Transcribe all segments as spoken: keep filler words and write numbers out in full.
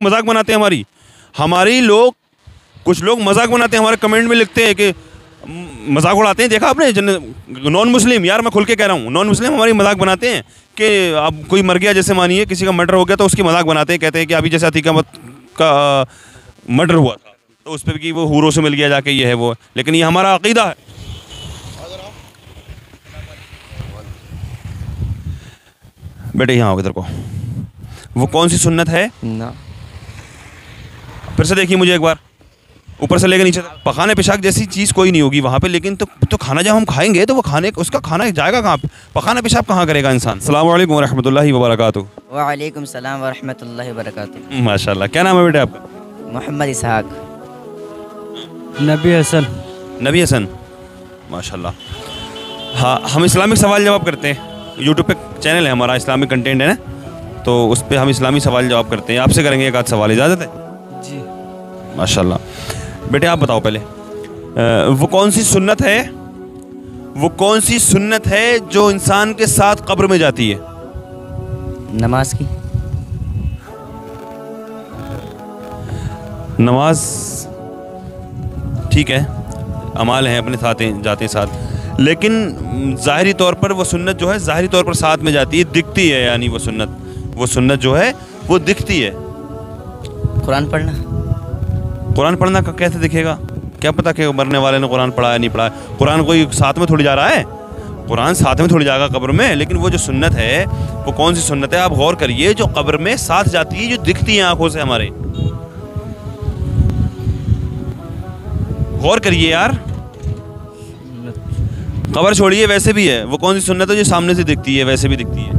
मजाक बनाते हैं हमारी हमारी लोग कुछ लोग मजाक बनाते हैं, हमारे कमेंट में लिखते हैं कि मजाक उड़ाते हैं। देखा आपने नॉन मुस्लिम, यार मैं खुल के कह रहा हूँ, नॉन मुस्लिम हमारी मजाक बनाते हैं कि अब कोई मर गया, जैसे मानिए किसी का मर्डर हो गया तो उसकी मजाक बनाते हैं, कहते हैं कि अभी जैसे अतीका का मर्डर हुआ था तो उस पर कि वो हूरों से मिल गया जाके, ये है वो। लेकिन ये हमारा अकीदा है। बेटे यहाँ आओ इधर को। वो कौन सी सुन्नत है ना, फिर से देखिए मुझे एक बार, ऊपर से लेकर नीचे तक। पखाने पेशाब जैसी चीज़ कोई नहीं होगी वहाँ पे, लेकिन तो तो खाना जब हम खाएंगे तो वो खाने उसका खाना जाएगा कहाँ पे? पखाना पेशाब कहाँ करेगा इंसान? अस्सलाम वालेकुम रहमतुल्लाहि व बरकातुहू। वालेकुम सलाम व रहमतुल्लाहि व बरकातुहू। माशाल्लाह। क्या नाम है बेटे आपका? मोहम्मद इसहाक। नबी हसन। नबी हसन, माशाल्लाह। हाँ, हम इस्लामिक सवाल जवाब करते हैं। यूट्यूब पे चैनल है हमारा, इस्लामिक कंटेंट है ना, तो उस पर हम इस्लामी सवाल जवाब करते हैं। आपसे करेंगे एक आध सवाल, इजाज़त है जी? माशाल्लाह। बेटे आप बताओ पहले, वो कौन सी सुन्नत है वो कौन सी सुन्नत है जो इंसान के साथ कब्र में जाती है? नमाज की। नमाज ठीक है, अमाल हैं अपने साथ जाते हैं साथ, लेकिन ज़ाहिरी तौर पर वो सुन्नत जो है ज़ाहिरी तौर पर साथ में जाती है, दिखती है, यानी वो सुन्नत वो सुन्नत जो है वो दिखती है। कुरान पढ़ना। कुरान पढ़ना का कैसे दिखेगा? क्या पता कि मरने वाले ने कुरान पढ़ा है नहीं पढ़ा है? कुरान कोई साथ में थोड़ी जा रहा है, कुरान साथ में थोड़ी जाएगा कब्र में। लेकिन वो जो सुन्नत है वो कौन सी सुन्नत है? आप गौर करिए, जो कब्र में साथ जाती है, जो दिखती है आंखों से हमारे। गौर करिए यार, कब्र छोड़िए, वैसे भी है वो कौन सी सुन्नत है जो सामने से दिखती है, वैसे भी दिखती है।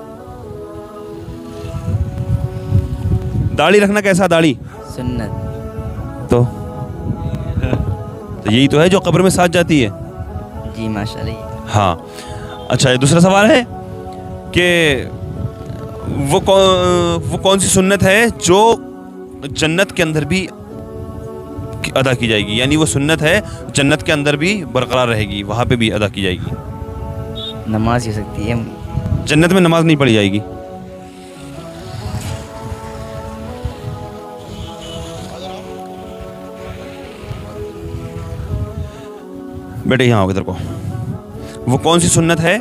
दाढ़ी रखना कैसा? दाढ़ी सुन्नत। तो तो यही तो है जो कब्र में साथ जाती है। जी माशाल्लाह। हाँ, अच्छा, ये दूसरा सवाल है कि वो कौन वो कौन सी सुन्नत है जो जन्नत के अंदर भी अदा की जाएगी, यानी वो सुन्नत है जन्नत के अंदर भी बरकरार रहेगी, वहाँ पे भी अदा की जाएगी? नमाज हो सकती है। जन्नत में नमाज नहीं पढ़ी जाएगी। बेटे यहाँ आओ इधर को। वो कौन सी सुन्नत है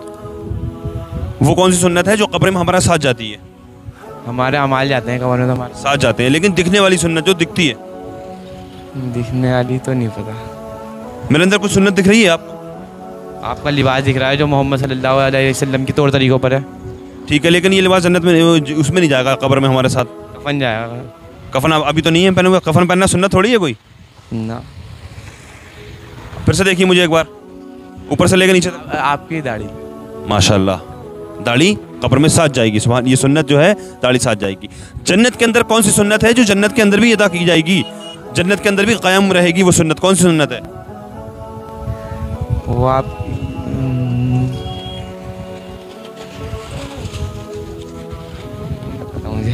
वो कौन सी सुन्नत है जो कब्र में हमारा साथ जाती है? हमारे अमाल जाते हैं कब्र में, तो हमारे साथ जाते हैं, लेकिन दिखने वाली सुन्नत जो दिखती है। दिखने वाली तो नहीं पता। मेरे अंदर कुछ सुन्नत दिख रही है आपको? आपका लिबास दिख रहा है जो मोहम्मद सल्लल्लाहु अलैहि वसल्लम की तौर तरीकों पर है। ठीक है, लेकिन ये लिबास जन्नत में उसमें नहीं जाएगा, कब्र में हमारे साथ। कफन जाएगा। कफन अभी तो नहीं है पहने हुए। कफन पहनना सुन्नत थोड़ी है कोई ना। फिर से देखिए मुझे एक बार, ऊपर से लेकर नीचे तक। आपकी दाढ़ी। माशाल्लाह, दाढ़ी कब्र में साथ जाएगी। सुभान, ये सुन्नत जो है दाढ़ी साथ जाएगी। जन्नत के अंदर कौन सी सुन्नत है जो जन्नत के अंदर भी अदा की जाएगी, जन्नत के अंदर भी कायम रहेगी? वो सुन्नत कौन सी सुन्नत है? वो आप मुझे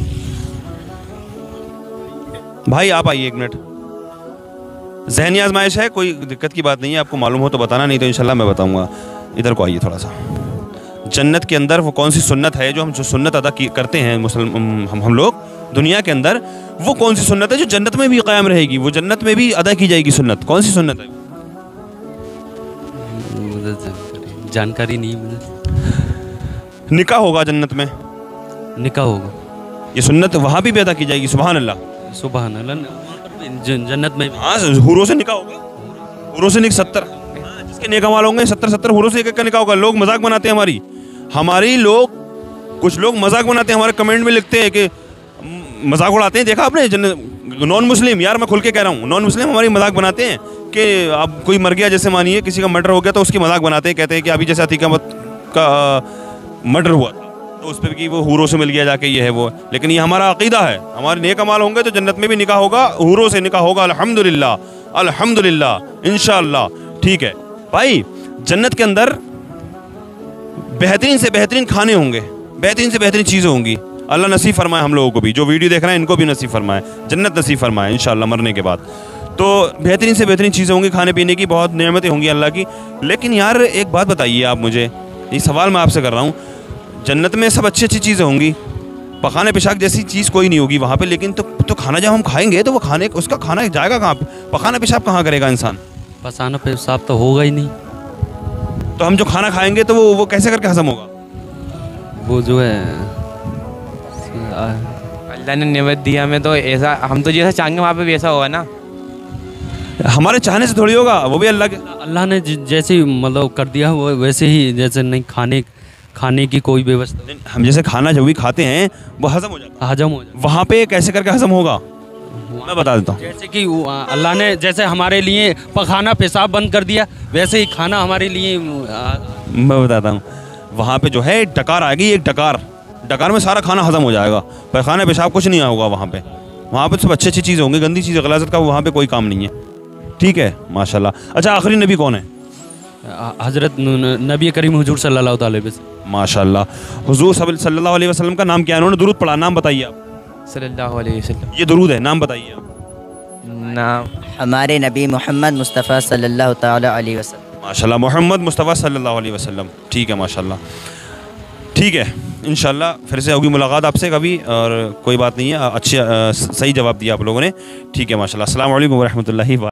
भाई आप आइए एक मिनट। ज़हनी आजमाइश है, कोई दिक्कत की बात नहीं है, आपको मालूम हो तो बताना, नहीं तो इंशाल्लाह मैं बताऊंगा। इधर को आइए थोड़ा सा। जन्नत के अंदर वो कौन सी सुन्नत है जो हम जो सुन्नत अदा की करते हैं मुसलमान हम हम लोग दुनिया के अंदर, वो कौन सी सुन्नत है जो जन्नत में भी कायम रहेगी, वो जन्नत में भी अदा की जाएगी? सुन्नत कौन सी सुन्नत है? जानकारी नहीं मुझे। निकाह होगा जन्नत में, निकाह होगा, ये सुन्नत वहाँ भी, भी अदा की जाएगी। सुभान अल्लाह, सुभान अल्लाह। जन्नत में हाँ, हुरों से निकाह होगा, हुरों से निक सत्तर जिसके नेक अमाल होंगे सत्तर सत्तर हुरों से एक एक का निकाह होगा। लोग मजाक बनाते हैं हमारी हमारी लोग कुछ लोग मजाक बनाते हैं, हमारे कमेंट में लिखते हैं कि मजाक उड़ाते हैं। देखा आपने नॉन मुस्लिम, यार मैं खुल के कह रहा हूँ, नॉन मुस्लिम हमारी मजाक बनाते हैं कि अब कोई मर गया, जैसे मानिए किसी का मर्डर हो गया तो उसकी मजाक बनाते हैं, कहते हैं कि अभी जैसे अतीका का मर्डर हुआ था तो उस पर कि वो हूरों से मिल गया जाके, ये है वो। लेकिन ये हमारा अकीदा है, हमारे नेक अमाल होंगे तो जन्नत में भी निकाह होगा, हूरों से निकाह होगा। अल्हम्दुलिल्लाह अल्हम्दुलिल्लाह इंशाअल्लाह। ठीक है भाई, जन्नत के अंदर बेहतरीन से बेहतरीन खाने होंगे, बेहतरीन से बेहतरीन चीज़ें होंगी। अल्लाह नसीब फरमाए हम लोगों को भी, जो वीडियो देख रहे हैं इनको भी नसीब फरमाए, जन्नत नसीब फरमाए इंशाअल्लाह मरने के बाद। तो बेहतरीन से बेहतरीन चीज़ें होंगी, खाने पीने की बहुत नेमतें होंगी अल्लाह की। लेकिन यार एक बात बताइए आप मुझे, ये सवाल मैं आपसे कर रहा हूँ, जन्नत में सब अच्छी अच्छी चीज़ें होंगी, पखाने पेशाब जैसी चीज़ कोई नहीं होगी वहाँ पे, लेकिन तो तो खाना जब हम खाएंगे तो वो खाने उसका खाना जाएगा कहाँ पे? पखाना पेशाब कहाँ करेगा इंसान? पसाना पेशाब तो होगा ही नहीं। तो हम जो खाना खाएंगे तो वो वो कैसे करके हजम होगा? वो जो है आ, अल्लाह ने नेमत दिया हमें, तो ऐसा हम तो जैसा चाहेंगे वहाँ पे वैसा होगा ना। हमारे चाहने से थोड़ी होगा, वो भी अल्लाह के। अल्लाह ने ज- जैसे मतलब कर दिया वो वैसे ही, जैसे नहीं खाने खाने की कोई व्यवस्था, हम जैसे खाना जो भी खाते हैं वो हजम हो जाता हजम हो जाए। है, वहाँ पे कैसे करके हजम होगा मैं बता देता हूँ। जैसे कि वो, आ, अल्लाह ने जैसे हमारे लिए पखाना पेशाब बंद कर दिया, वैसे ही खाना हमारे लिए आ, मैं बताता हूँ, वहाँ पे जो है डकार आएगी, एक डकार, डकार में सारा खाना हजम हो जाएगा, पैखाना पेशाब कुछ नहीं होगा वहाँ पे। वहाँ पे सब अच्छी अच्छी चीज़ें होंगी, गंदी चीज़ गलाजत का वहाँ पे कोई काम नहीं है। ठीक है, माशाल्लाह। अच्छा, आखिरी नबी कौन है? हजरत नबी करीम हुजूर सल्लल्लाहु अलैहि वसल्लम। माशाल्लाह। हुजूर सल्लल्लाहु अलैहि वसल्लम का नाम क्या है? उन्होंने दुरूद पढ़ा, नाम बताइए आप। सल्लल्लाहु अलैहि वसल्लम। ये दुरूद है, नाम बताइए आप। नाम हमारे नबी मोहम्मद मुस्तफ़ा सल्लल्लाहु ताला अलैहि वसल्लम। माशाल्लाह, मोहम्मद मुस्तफ़ा सल्लल्लाहु अलैहि वसल्लम। ठीक है, माशाल्लाह। ठीक है, इंशाल्लाह फिर से होगी मुलाकात आपसे कभी, और कोई बात नहीं है, अच्छे सही जवाब दिया आप लोगों ने। ठीक है, माशाल्लाह। अस्सलाम वालेकुम व रहमतुल्लाहि व